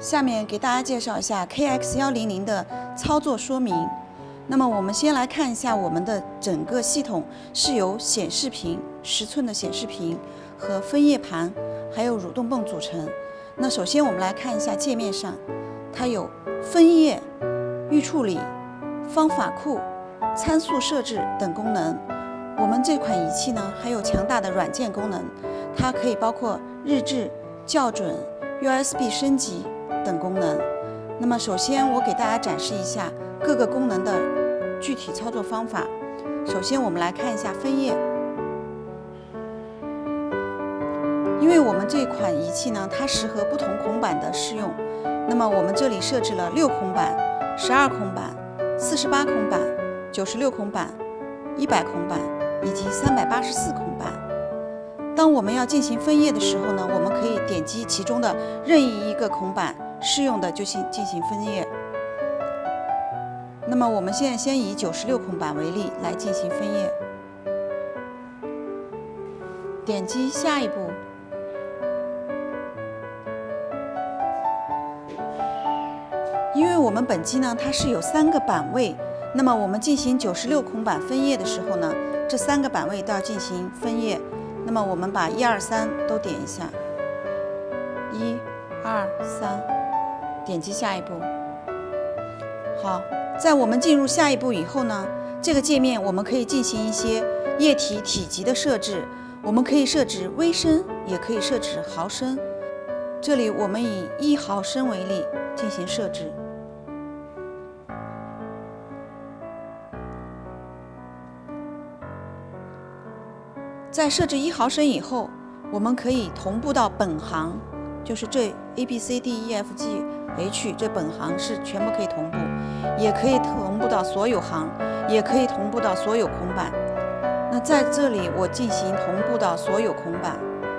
下面给大家介绍一下 KX100的操作说明。那么我们先来看一下我们的整个系统是由显示屏10寸的显示屏和分页盘还有蠕动泵组成。那首先我们来看一下界面上，它有分页、预处理、方法库、参数设置等功能。我们这款仪器呢还有强大的软件功能，它可以包括日志、校准、USB 升级等功能。那么首先我给大家展示一下各个功能的具体操作方法。首先我们来看一下分页，因为我们这款仪器呢它适合不同孔板的适用，那么我们这里设置了6孔板、12孔板、48孔板、96孔板、100孔板以及384孔板。当我们要进行分页的时候呢，我们可以点击其中的任意一个孔板，适用的就进行分页。那么我们现在先以96孔板为例来进行分页，点击下一步。因为我们本机呢它是有3个板位，那么我们进行96孔板分页的时候呢，这3个板位都要进行分页。那么我们把1、2、3都点一下，1、2、3，点击下一步。好，在我们进入下一步以后呢，这个界面我们可以进行一些液体体积的设置，我们可以设置微升，也可以设置毫升。这里我们以1毫升为例进行设置。在设置1毫升以后，我们可以同步到本行，就是这 ABCDEFGH 这本行是全部可以同步，也可以同步到所有行，也可以同步到所有孔板。那在这里我进行同步到所有孔板。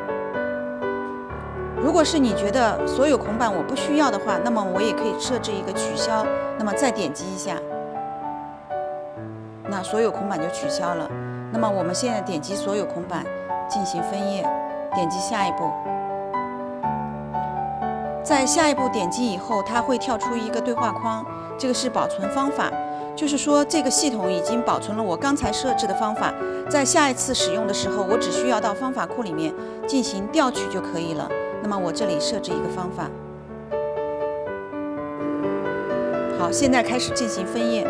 如果是你觉得所有孔板我不需要的话，那么我也可以设置一个取消，那么再点击一下，那所有孔板就取消了。那么我们现在点击所有孔板进行分页，点击下一步。在下一步点击以后，它会跳出一个对话框，这个是保存方法，就是说这个系统已经保存了我刚才设置的方法，在下一次使用的时候，我只需要到方法库里面进行调取就可以了。那么我这里设置一个方法。好，现在开始进行分页。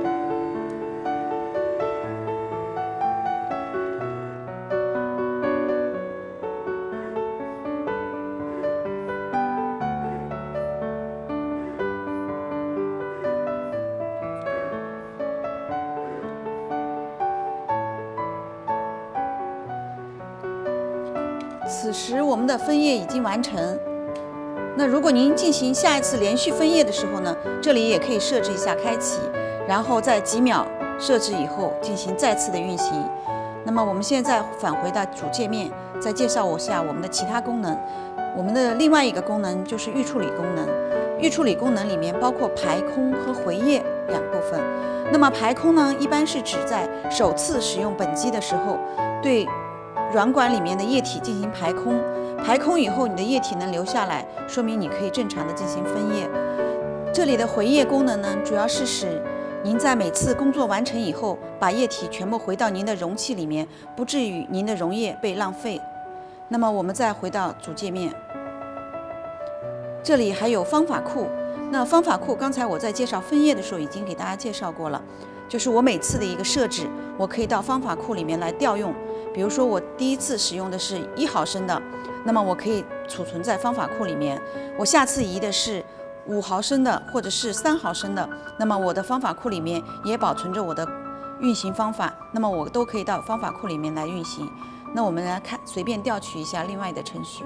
此时我们的分页已经完成。那如果您进行下一次连续分页的时候呢，这里也可以设置一下开启，然后在几秒设置以后进行再次的运行。那么我们现在返回到主界面，再介绍一下我们的其他功能。我们的另外一个功能就是预处理功能。预处理功能里面包括排空和回页2部分。那么排空呢，一般是指在首次使用本机的时候，对软管里面的液体进行排空，排空以后你的液体能留下来，说明你可以正常的进行分页。这里的回页功能呢，主要是使您在每次工作完成以后，把液体全部回到您的容器里面，不至于您的溶液被浪费。那么我们再回到主界面，这里还有方法库。那方法库刚才我在介绍分页的时候已经给大家介绍过了，就是我每次的一个设置，我可以到方法库里面来调用。比如说我第一次使用的是1毫升的，那么我可以储存在方法库里面。我下次移的是5毫升的或者是3毫升的，那么我的方法库里面也保存着我的运行方法，那么我都可以到方法库里面来运行。那我们来看，随便调取一下另外的程序。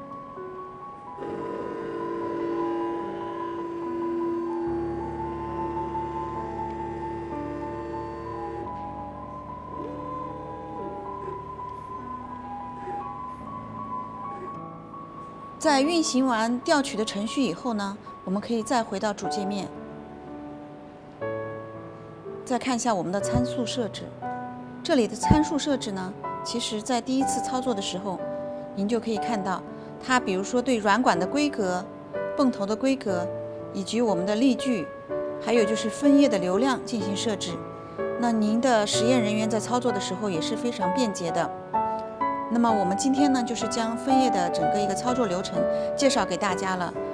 在运行完调取的程序以后呢，我们可以再回到主界面，再看一下我们的参数设置。这里的参数设置呢，其实在第一次操作的时候，您就可以看到，它比如说对软管的规格， 泵头的规格，以及我们的力矩，还有就是分液的流量进行设置。那您的实验人员在操作的时候也是非常便捷的。那么我们今天呢，就是将分液的整个一个操作流程介绍给大家了。